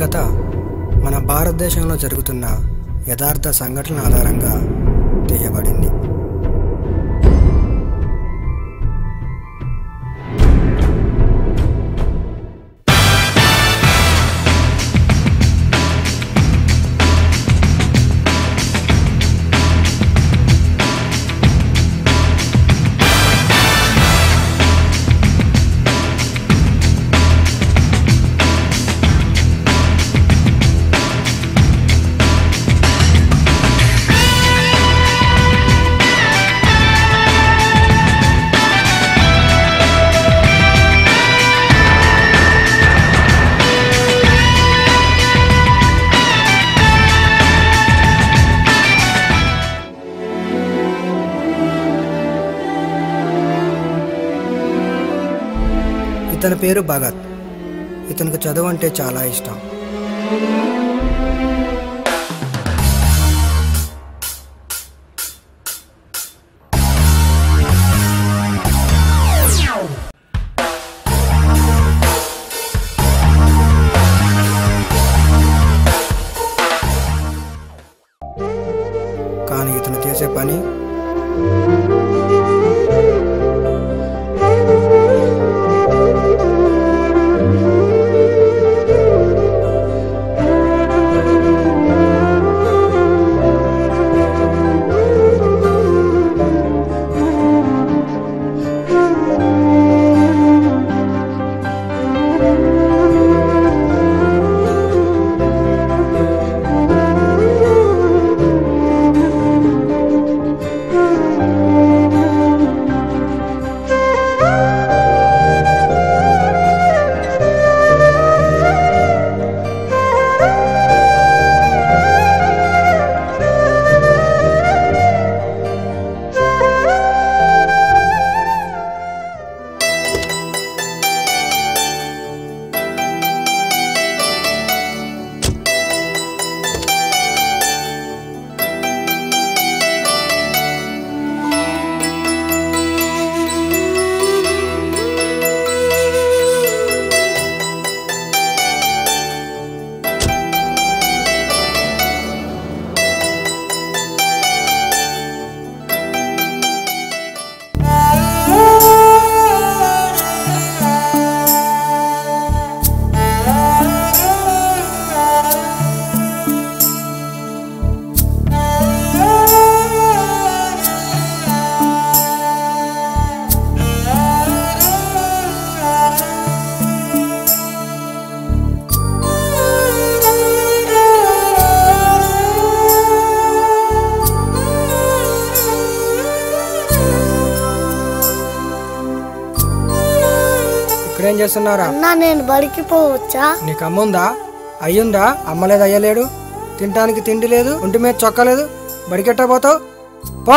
కథ మన భారతదేశంలో జరుగుతున్న యథార్థ సంఘటనల ఆధారంగా తీయబడింది. ఇతని పేరు భగత్. ఇతనికి చదువు అంటే చాలా ఇష్టం. కానీ ఇతను చేసే పని ఏం చేస్తున్నారా? నేను బడికి పోవచ్చా? నీకు అమ్ముందా? అయ్యుందా? అమ్మలేదు, అయ్యలేడు, తినడానికి తిండి లేదు, ఒంటి మీద చొక్కలేదు, బడికెట్టా పోతావు? పో.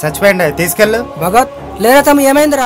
చచ్చిపోయింది, తీసుకెళ్ళు. భగత్ లేరా తమ్మి, ఏమైందిరా?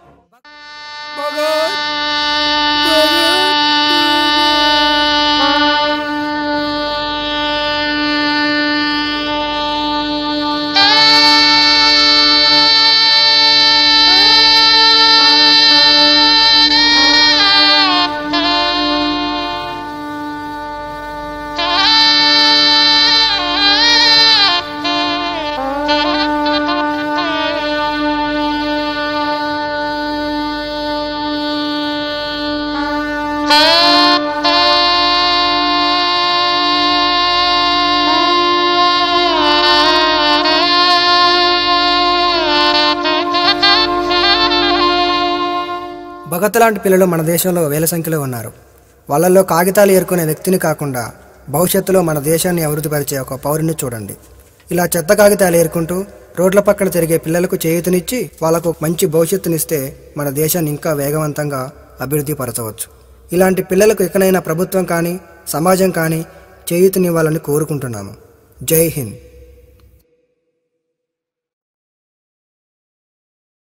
భగత్ లాంటి పిల్లలు మన దేశంలో వేల సంఖ్యలో ఉన్నారు. వాళ్ళల్లో కాగితాలు ఏరుకునే వ్యక్తిని కాకుండా భవిష్యత్తులో మన దేశాన్ని అభివృద్ధిపరిచే ఒక పౌరుని చూడండి. ఇలా చెత్త కాగితాలు ఏరుకుంటూ రోడ్ల పక్కన తిరిగే పిల్లలకు చేయూతనిచ్చి వాళ్లకు మంచి భవిష్యత్తునిస్తే మన దేశాన్ని ఇంకా వేగవంతంగా అభివృద్ధి పరచవచ్చు. ఇలాంటి పిల్లలకు ఇకనైనా ప్రభుత్వం కానీ సమాజం కానీ చేయూతనివ్వాలని కోరుకుంటున్నాము. జై హింద్.